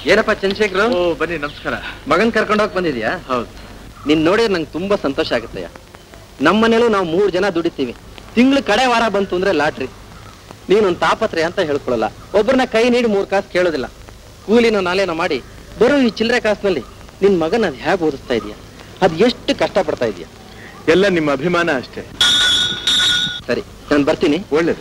ಏನಪ್ಪ ಚಂದ್ರಶೇಖರ್? ಓ ಬನ್ನಿ, ನಮಸ್ಕಾರ. ಮಗನ್ ಕರ್ಕೊಂಡೋಗಿ ಬಂದಿದ್ಯಾ? ಹೌದು. ನಿನ್ ನೋಡಿದ್ರೆ ನಂಗೆ ತುಂಬಾ ಸಂತೋಷ ಆಗುತ್ತಯ್ಯ. ನಮ್ಮನೇಲೂ ನಾವು 3 ಜನ ದುಡಿತೀವಿ. ತಿಂಗಳು ಕಡೆ ವಾರ ಬಂತು ಅಂದ್ರೆ ಲಾಟ್ರಿ. ನೀನೊಂದು ತಾಪತ್ರೆ ಅಂತ ಹೇಳ್ಕೊಳಲ್ಲ, ಒಬ್ಬರನ್ನ ಕೈ ನೀಡಿ 3 ಕಾಸು ಕೇಳೋದಿಲ್ಲ. ಕೂಲಿನ ನಾಲೇನ ಮಾಡಿ ಬರೋ ಈ ಚಿಲ್ಲರೆ ಕಾಸಿನಲ್ಲಿ ನಿನ್ ಮಗನ ಅದ್ ಹೇಗೆ ಓದಿಸ್ತಾ ಇದೀಯ? ಅದ್ ಎಷ್ಟು ಕಷ್ಟ ಪಡ್ತಾ ಇದೀಯ? ಎಲ್ಲ ನಿಮ್ಮ ಅಭಿಮಾನ ಅಷ್ಟೇ. ಸರಿ, ನಾನು ಬರ್ತೀನಿ. ಒಳ್ಳೇದು.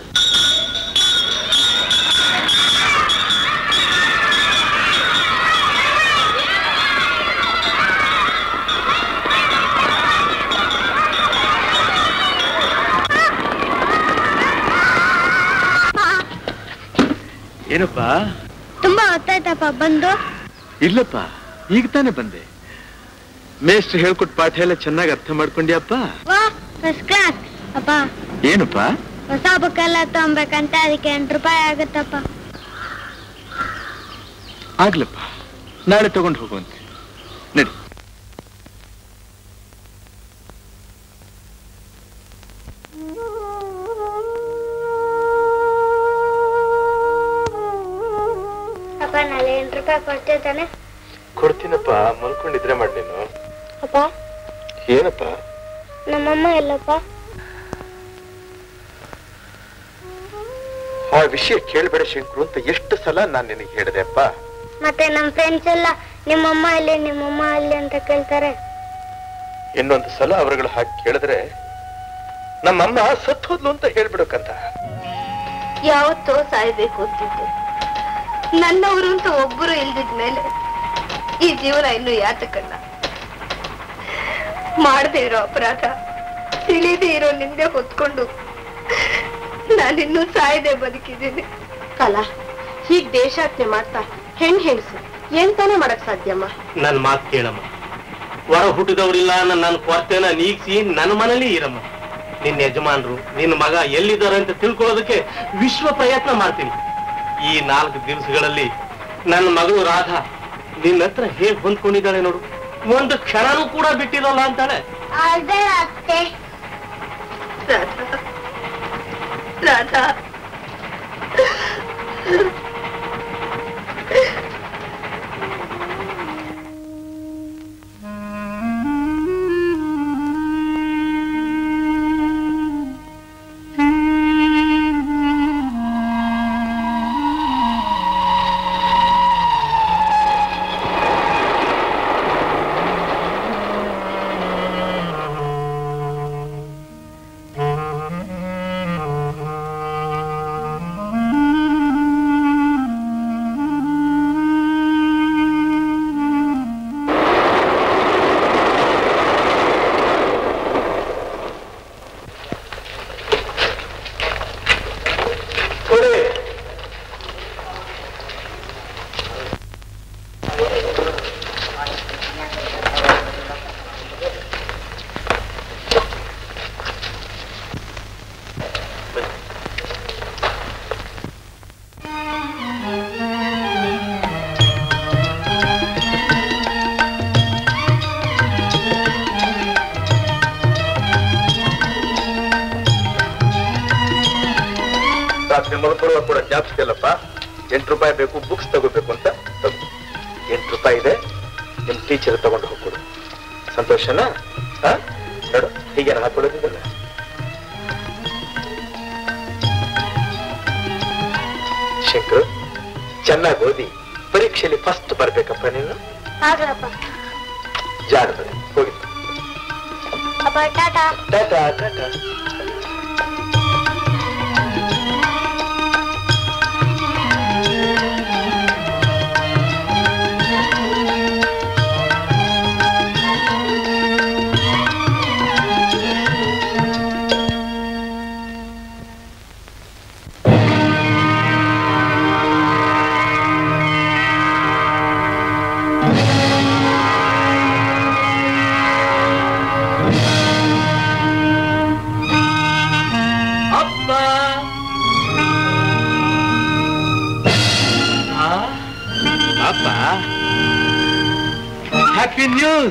ಏನಪ್ಪ? ತುಂಬಾ ಹೊತ್ತಾಯ್ತಪ್ಪ ಬಂದು. ಇಲ್ಲಪ್ಪ, ಈಗ ತಾನೇ ಬಂದೆ. ಮೇಷ್ಟ್ರು ಹೇಳ್ಕೊಟ್ ಪಾಠ ಎಲ್ಲ ಚೆನ್ನಾಗಿ ಅರ್ಥ ಮಾಡ್ಕೊಂಡ್ಯಪ್ಪ? ಫಸ್ಟ್ ಕ್ಲಾಸ್ ಅಪ್ಪ. ಏನಪ್ಪ? ಹೊಸ ಬುಕ್ ಎಲ್ಲ ತಗೊಂಬೇಕಂತ, ಅದಕ್ಕೆ 8 ರೂಪಾಯಿ ಆಗುತ್ತಪ್ಪ. ಆಗ್ಲಪ್ಪ, ನಾಳೆ ತಗೊಂಡು ಹೋಗುವಂತೆ. ನಡಿ. ಅಪ್ಪ, ನಾಳೆ 8 ರೂಪಾಯಿ ಕೊಡ್ತೀಯ ತಾನೆ? ಕೊಡ್ತೀನಪ್ಪ, ಮಲ್ಕೊಂಡಿದ್ರೆ ಮಾಡಿ ನೀನು. ಅಪ್ಪ. ಏನಪ್ಪ? ನಮ್ಮಮ್ಮ ಎಲ್ಲಪ್ಪ? ಆ ವಿಷಯ ಕೇಳಬೇಡ ಶಂಕರು ಅಂತ ಎಷ್ಟು ಸಲ ನಾನು ನಿನಗೆ ಹೇಳಿದೆ ಅಪ್ಪ. ಮತ್ತೆ ನಮ್ಮ ಫ್ರೆಂಡ್ಸ್ ಎಲ್ಲ ನಿಮ್ಮಮ್ಮ ಅಲ್ಲಿ ನಿಮ್ಮಮ್ಮ ಅಲ್ಲಿ ಅಂತ ಕೇಳ್ತಾರೆ. ಇನ್ನೊಂದು ಸಲ ಅವರುಗಳು ಹಾಗೆ ಕೇಳಿದ್ರೆ ನಮ್ಮಮ್ಮ ಸತ್ತು ಹೋದ್ಲು ಅಂತ ಹೇಳ್ಬಿಡಕ್ಕಂತ. ಯಾವತ್ತೋ ಸಾಯ್ಬೇಕು ಅಂತಿದ್ದೆ. ನನ್ನವರು ಅಂತ ಒಬ್ಬರು ಇಲ್ದಿದ್ಮೇಲೆ ಈ ಜೀವನ ಇನ್ನು ಯಾತಕಲ್ಲ. ಮಾಡದೇ ಇರೋ ಅಪರಾಧ, ತಿಳಿದೇ ಇರೋ ನಿಂದೆ ಹೊತ್ಕೊಂಡು ನಾನಿನ್ನೂ ಸಾಯದೆ ಬದುಕಿದ್ದೀನಿ. ಕಲಾ, ಹೀಗ್ ದೇಶಾಟನೆ ಮಾಡ್ತಾ ಹೆಣ್ಸು ಎಂತಾನೆ ಮಾಡಕ್ ಸಾಧ್ಯಮ್ಮ? ನನ್ ಮಾತು ಕೇಳಮ್ಮ. ಹೊರ ಹುಟ್ಟಿದವ್ರಿಲ್ಲ ನನ್ನ ಕೊರತೆನ ನೀಗಿಸಿ ನನ್ನ ಮನೇಲಿ ಇರಮ್ಮ. ನಿನ್ನ ಯಜಮಾನ್ರು ನಿನ್ನ ಮಗ ಎಲ್ಲಿದ್ದಾರೆ ಅಂತ ತಿಳ್ಕೊಳ್ಳೋದಕ್ಕೆ ವಿಶ್ವ ಪ್ರಯತ್ನ ಮಾಡ್ತೀನಿ. ಈ 4 ದಿವಸಗಳಲ್ಲಿ ನನ್ನ ಮಗಳು ರಾಧಾ ನಿನ್ನ ಹತ್ರ ಹೇಗ್ ಹೊಂದ್ಕೊಂಡಿದ್ದಾಳೆ ನೋಡು. ಒಂದು ಕ್ಷಣನೂ ಕೂಡ ಬಿಟ್ಟಿರಲ್ಲ ಅಂತಾಳೆ. ರಾಧಾ, ಕೂಡ ಜ್ಞಾಪಿಸ್ತಿಲ್ಲಪ್ಪ. 8 ರೂಪಾಯಿ ಬೇಕು, ಬುಕ್ಸ್ ತಗೋಬೇಕು ಅಂತ. 8 ರೂಪಾಯಿ ಇದೆ, ನಿಮ್ ಟೀಚರ್ ತಗೊಂಡು ಹೋಗ್ಕೊಡು. ಸಂತೋಷನಾ? ನೋಡು, ಹೀಗೇನು ಹಾಕೊಳ್ಳೋದಿಲ್ಲ. ಶಂಕರ್, ಚೆನ್ನಾಗಿ ಓದಿ ಪರೀಕ್ಷೆಯಲ್ಲಿ ಫಸ್ಟ್ ಬರ್ಬೇಕಪ್ಪ ನೀನು. ಜಾಡ ಹೋಗಿ. ಟಾಟಾ ಟಾಟಾ. Happy news!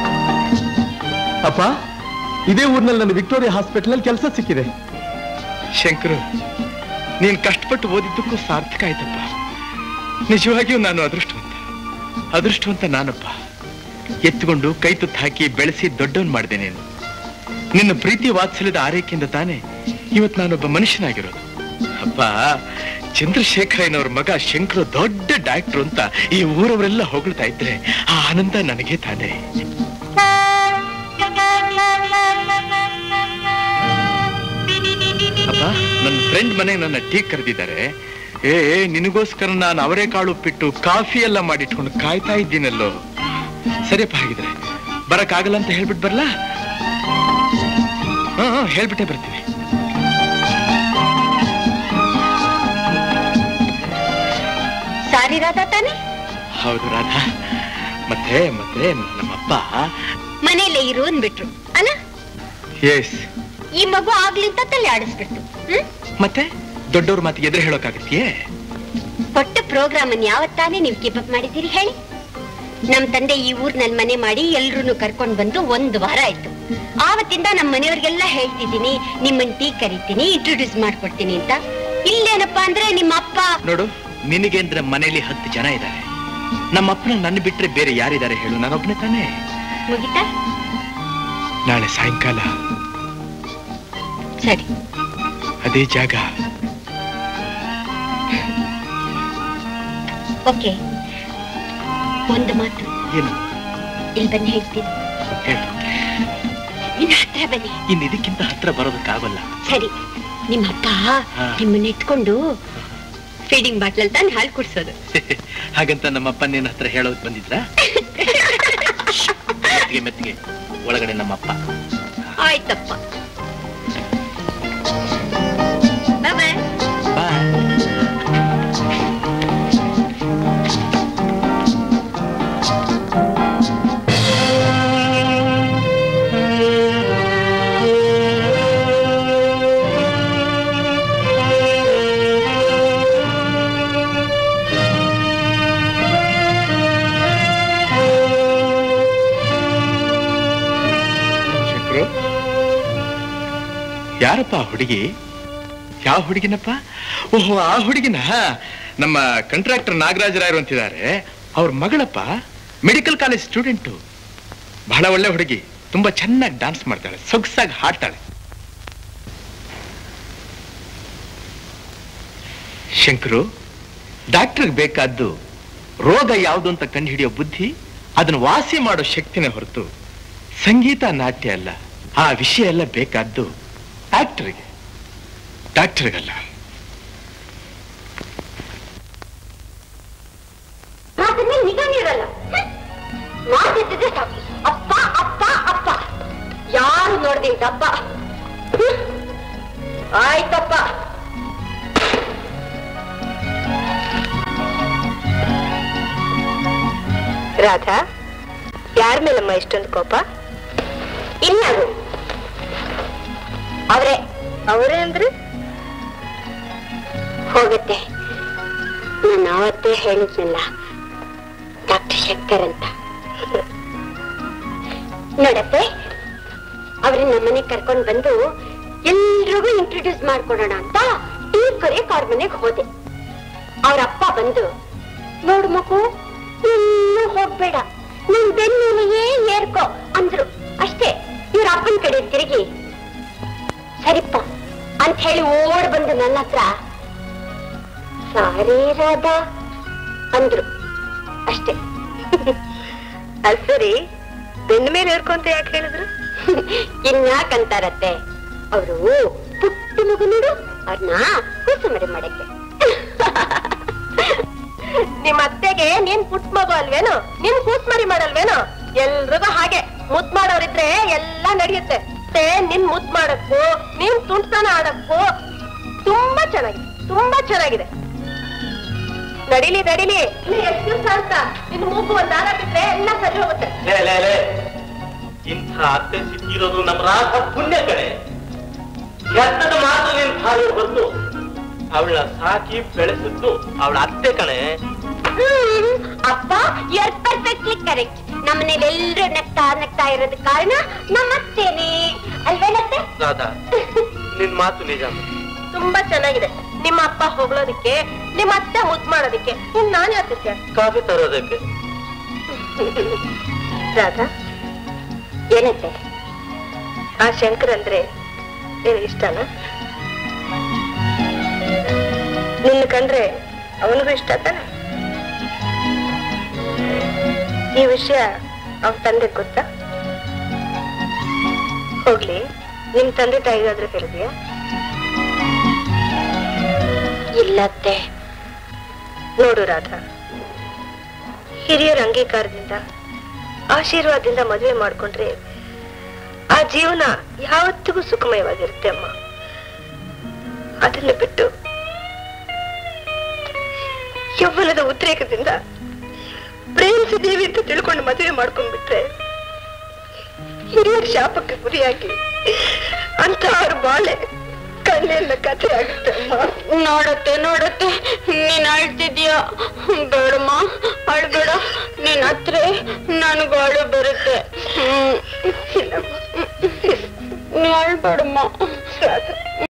ಅಪ್ಪ, ಇದೇ ಊರಿನಲ್ಲಿ ನನ್ನ ವಿಕ್ಟೋರಿಯಾ ಹಾಸ್ಪಿಟಲ್ ಕೆಲಸ ಸಿಕ್ಕಿದೆ. ಶಂಕರು, ನೀನ್ ಕಷ್ಟಪಟ್ಟು ಓದಿದ್ದಕ್ಕೂ ಸಾರ್ಥಕ ಆಯ್ತಪ್ಪ. ನಿಜವಾಗಿಯೂ ನಾನು ಅದೃಷ್ಟವಂತ ನಾನಪ್ಪ. ಎತ್ತುಕೊಂಡು ಕೈ ತುತ್ತು ಹಾಕಿ ಬೆಳೆಸಿ ದೊಡ್ಡವನ್ ಮಾಡಿದೆ ನೀನು. ನಿನ್ನ ಪ್ರೀತಿ ವಾತ್ಸಲ್ಯದ ಆರೈಕೆಯಿಂದ ತಾನೇ ಇವತ್ತು ನಾನೊಬ್ಬ ಮನುಷ್ಯನಾಗಿರೋದು. ಅಪ್ಪ, ಚಂದ್ರಶೇಖರಯ್ಯನವ್ರ ಮಗ ಶಂಕರು ದೊಡ್ಡ ಡಾಕ್ಟ್ರು ಅಂತ ಈ ಊರವರೆಲ್ಲ ಹೊಗಳ್ತಾ ಇದ್ರೆ ಆ ಆನಂದ ನನಗೆ ತಾನೇ. ಅಪ್ಪ, ನನ್ನ ಫ್ರೆಂಡ್ ಮನೆಗೆ ನನ್ನ ಟೀ ಕರೆದಿದ್ದಾರೆ. ನಿನಗೋಸ್ಕರ ನಾನು ಅವರೆಕಾಳು ಉಪ್ಪಿಟ್ಟು ಕಾಫಿ ಎಲ್ಲ ಮಾಡಿಟ್ಕೊಂಡು ಕಾಯ್ತಾ ಇದ್ದೀನಲ್ಲೋ. ಸರಿಯಪ್ಪ, ಹಾಗಿದ್ರೆ ಬರಕ್ಕಾಗಲ್ಲ ಅಂತ ಹೇಳ್ಬಿಟ್ಟು ಬರ್ಲಾ? ಹೇಳ್ಬಿಟ್ಟೆ ಬರ್ತೀನಿ. ಸಾರಿ ರಾಧಾ ತಾನೆ? ಹೌದು ರಾಧಾ. ಮತ್ತೆ ನಮ್ಮಪ್ಪ ಮನೇಲೆ ಇರು ಅಂದ್ಬಿಟ್ರು ಅಲ್ಲ? ಎಸ್. ಈ ಮಗು ಆಗ್ಲಿಂತ ತಲೆ ಆಡಿಸ್ಬಿಟ್ಟು. ಮತ್ತೆ ದೊಡ್ಡವ್ರ ಮಾತಿಗೆ ಎದುರು ಹೇಳೋಕ್ಕಾಗತ್ತೆಯೇ? ಕೊಟ್ಟ ಪ್ರೋಗ್ರಾಮ್ ಅನ್ನು ಯಾವತ್ತಾನೆ ನೀವು ಕೀಪ್ ಅಪ್ ಮಾಡಿದ್ದೀರಿ ಹೇಳಿ? ನಮ್ ತಂದೆ ಈ ಊರ್ನಲ್ಲಿ ಮನೆ ಮಾಡಿ ಎಲ್ರು ಕರ್ಕೊಂಡ್ ಬಂದು 1 ವಾರ ಆಯ್ತು. ಆವತ್ತಿಂದ ನಮ್ಮ ಮನೆಯವ್ರಿಗೆಲ್ಲ ಹೇಳ್ತಿದ್ದೀನಿ, ನಿಮ್ಮನ್ ಟೀ ಕರಿತೀನಿ, ಇಂಟ್ರೊಡ್ಯೂಸ್ ಮಾಡ್ಕೊಡ್ತೀನಿ ಅಂತ. ಇಲ್ಲೇನಪ್ಪಾ ಅಂದ್ರೆ ನಿಮ್ಮ ಅಪ್ಪ. ನೋಡು, ನಿನಗೆ ಅಂದ್ರೆ ಮನೇಲಿ 10 ಜನ ಇದ್ದಾರೆ. ನಮ್ಮಪ್ಪನ ನನ್ನ ಬಿಟ್ರೆ ಬೇರೆ ಯಾರಿದ್ದಾರೆ ಹೇಳು? ನಾನೊಬ್ಬನೇ ತಾನೇ. ಮುಗಿತಾ? ನಾಳೆ ಸಾಯಂಕಾಲ ಸರಿ, ಅದೇ ಜಾಗ. ಓಕೆ. ಒಂದು ಮಾತು. ಏನು? ಇಲ್ಲಿ ಬನ್ನಿ ಹೇಳ್ತೀನಿ. ಹೇಳು. ಇನ್ನು ಹತ್ರ ಬನ್ನಿ. ಇನ್ನು ಇದಕ್ಕಿಂತ ಹತ್ರ ಬರೋದಕ್ಕಾಗಲ್ಲ. ಸರಿ, ನಿಮ್ಮಪ್ಪ ನಿಮ್ಮನ್ನ ಇಟ್ಕೊಂಡು ಫೀಡಿಂಗ್ ಬಾಟ್ಲಲ್ಲಿ ತಾನು ಹಾಲು ಕುಡ್ಸೋದು. ಹಾಗಂತ ನಮ್ಮಪ್ಪ ನಿನ್ನ ಹತ್ರ ಹೇಳೋದು ಬಂದಿದ್ರ? ಮೆತ್ತಿಗೆ ಒಳಗಡೆ ನಮ್ಮಪ್ಪ. ಆಯ್ತಪ್ಪ, ಬಾಯ್. ಯಾರಪ್ಪ ಹುಡುಗಿ? ಯಾವ ಹುಡುಗಿನಪ್ಪ? ಓಹೋ, ಆ ಹುಡುಗಿನ ನಮ್ಮ ಕಾಂಟ್ರಾಕ್ಟರ್ ನಾಗರಾಜರಾಯರು ಅಂತಿದ್ದಾರೆ, ಅವ್ರ ಮಗಳಪ್ಪ. Medical college student. ಬಹಳ ಒಳ್ಳೆ ಹುಡುಗಿ, ತುಂಬಾ ಚೆನ್ನಾಗಿ ಡಾನ್ಸ್ ಮಾಡ್ತಾಳೆ, ಸೊಗಸಾಗಿ ಹಾಡ್ತಾಳೆ. ಶಂಕರು, ಡಾಕ್ಟರ್ಗೆ ಬೇಕಾದ್ದು ರೋಗ ಯಾವುದು ಅಂತ ಕಂಡುಹಿಡಿಯೋ ಬುದ್ಧಿ, ಅದನ್ನು ವಾಸಿ ಮಾಡೋ ಶಕ್ತಿನೇ ಹೊರತು ಸಂಗೀತ ನಾಟ್ಯ ಅಲ್ಲ. ಆ ವಿಷಯ ಎಲ್ಲ ಬೇಕಾದ್ದು ಆಕ್ಟರ್ಗೆ, ಡಾಕ್ಟರ್ಗಲ್ಲ. ನಿಗನಿರಲ್ಲ, ಮಾತಿದ್ದಿದ್ರೆ ಸಾಕು. ಅಪ್ಪ ಅಪ್ಪ ಅಪ್ಪ, ಯಾರು ನೋಡ್ದಿದ್ದಪ್ಪ. ಆಯ್ತಪ್ಪ. ರಾಧಾ, ಯಾರ ಮೇಲಮ್ಮ ಇಷ್ಟೊಂದು ಕೋಪ? ಇನ್ಯಾರು? ಅವರೇ ಅಂದ್ರೆ ಹೋಗುತ್ತೆ. ನಾನು ಅವತ್ತೇ ಹೇಳಿದ್ನಲ್ಲ, ಡಾಕ್ಟರ್ ಶಂಕರ್ ಅಂತ. ನೋಡತ್ತೆ, ಅವ್ರನ್ನ ನಮ್ಮನೆ ಕರ್ಕೊಂಡ್ ಬಂದು ಎಲ್ರಿಗೂ ಇಂಟ್ರೊಡ್ಯೂಸ್ ಮಾಡ್ಕೊಡೋಣ ಅಂತ ಟೀ ಕರೆಯಕ್ ಅವ್ರ ಮನೆಗೆ ಹೋದೆ. ಅವ್ರಪ್ಪ ಬಂದು, ನೋಡು ಮಗು, ಇನ್ನೂ ಹೋಗ್ಬೇಡ, ನಿನ್ ಬೆನ್ನಿಗೆ ಏರ್ಕೋ ಅಂದ್ರು. ಅಷ್ಟೇ. ಇವ್ರ ಅಪ್ಪನ ಕಡೆ ತಿರುಗಿ ಸರಿಪ್ಪ ಅಂತ ಹೇಳಿ ಓಡ್ ಬಂದು ನನ್ನ ಹತ್ರ ಸಾರಿ ರಾಧಾ ಅಂದ್ರು. ಅಷ್ಟೇ. ಅದ್ ಸರಿ, ಬೆನ್ನ ಮೇಲೆ ಏರ್ಕೊಂತ ಯಾಕೆ ಹೇಳಿದ್ರು? ಇನ್ಯಾಕಂತಾರತ್ತೆ, ಅವರು ಪುಟ್ಟ ಮಗು ನೋಡು, ಅವ್ರನ್ನ ಕೂಸುಮರಿ ಮಾಡಕ್ಕೆ. ನಿಮ್ ಅತ್ತೆಗೆ ನೀನ್ ಪುಟ್ಟ ಮಗು ಅಲ್ವೇನು? ನಿಮ್ ಕೂಸುಮರಿ ಮಾಡಲ್ವೇನು? ಎಲ್ರಿಗೂ ಹಾಗೆ ಮುದ್ ಮಾಡೋರಿದ್ರೆ ಎಲ್ಲಾ ನಡೆಯುತ್ತೆ. ನಿನ್ ಮುದ್ ಮಾಡಕ್ಕೂ ನೀನ್ ತುಂಟತನ ಆಡಕ್ಕೂ ತುಂಬಾ ಚೆನ್ನಾಗಿದೆ. ನಡಿಲಿ ಎಷ್ಟು ದಿವಸ ಅಂತ ನಿನ್ ಮೂಗು ಒಂದ್ ದಾರ ಬಿಟ್ರೆ ಎಲ್ಲ ಸರಿ ಹೋಗುತ್ತೆ. ಇಂಥ ಅತ್ತೆ ಸಿಕ್ಕಿರೋದು ನಮ್ಮ ರಾಧ ಪುಣ್ಯ ಕಡೆ. ಎತ್ತದ ಮಾತು ನೀನ್ ಭಾರಿ ಬಂದು ಅವಳ ಸಾಕಿ ಬೆಳೆಸಿದ್ದು ಅವಳ ಅತ್ತೆ ಕಣೆ. ಅಪ್ಪ, ಯು ಆರ್ ಪರ್ಫೆಕ್ಟ್ಲಿ ಕರೆಕ್ಟ್. ನಮ್ಮನೇಲಿ ಎಲ್ರು ನಗ್ತಾ ಇರೋದ ಕಾರಣ ನಮ್ಮತ್ತೇನೆ ಅಲ್ವೇನತ್ತೆ? ರಾಧಾ, ನಿನ್ ಮಾತು ನಿಜ. ತುಂಬಾ ಚೆನ್ನಾಗಿದೆ. ನಿಮ್ಮ ಅಪ್ಪ ಹೊಗಳೋದಿಕ್ಕೆ, ನಿಮ್ಮ ಅತ್ತೆ ಮುದ್ದು ಮಾಡೋದಿಕ್ಕೆ. ಇನ್ ನಾನ್ ಯಾಕೆ ಕಾಫಿ ತರೋದಕ್ಕೆ. ರಾಧಾ, ಏನಂತೆ? ಆ ಶಂಕರ್ ಅಂದ್ರೆ ನಿನಗೆ ಇಷ್ಟನಾ? ನಿನ್ನ ಕಂಡ್ರೆ ಅವನಿಗೂ ಇಷ್ಟ ತಾನೆ? ಈ ವಿಷಯ ಅವನ ತಂದೆ ಗೊತ್ತಾ? ಹೋಗ್ಲಿ, ನಿಮ್ ತಂದೆ ತಾಯಿಗಾದ್ರೂ ಹೇಳಿದ್ಯಾ? ಇಲ್ಲತ್ತೆ. ನೋಡು ರಾಧಾ, ಹಿರಿಯರ ಅಂಗೀಕಾರದಿಂದ, ಆಶೀರ್ವಾದದಿಂದ ಮದುವೆ ಮಾಡ್ಕೊಂಡ್ರೆ ಆ ಜೀವನ ಯಾವತ್ತಿಗೂ ಸುಖಮಯವಾಗಿರುತ್ತೆ ಅಮ್ಮ. ಅದನ್ನ ಬಿಟ್ಟು ಯೌವನದ ಉದ್ರೇಕದಿಂದ ಪ್ರೇಮಿಸಿದೇವಿ ಅಂತ ತಿಳ್ಕೊಂಡು ಮದುವೆ ಮಾಡ್ಕೊಂಡ್ಬಿಟ್ರೆ ಹಿರಿಯರ ಶಾಪಕ್ಕೆ ಗುರಿಯಾಗಿ ಅಂತ ಅವ್ರ ಬಾಳೆ ಕಣ್ಣೆಲ್ಲ ಕಥೆ ಆಗುತ್ತೆ ಅಮ್ಮ. ನೋಡತ್ತೆ ನೀನ್ ಅಳ್ತಿದ್ಯಾ? ಬೇಡಮ್ಮ, ಅಳ್ಬೇಡ. ನೀನ್ ಹತ್ರ ನನಗೂ ಅಳು ಬರುತ್ತೆ. ನೀ ಅಳ್ಬೇಡಮ್ಮ.